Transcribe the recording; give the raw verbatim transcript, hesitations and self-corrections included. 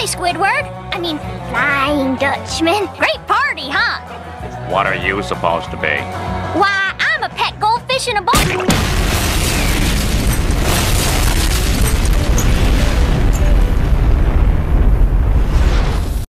Squidward. I mean, Flying Dutchman. Great party, huh? What are you supposed to be? Why, I'm a pet goldfish in a bowl.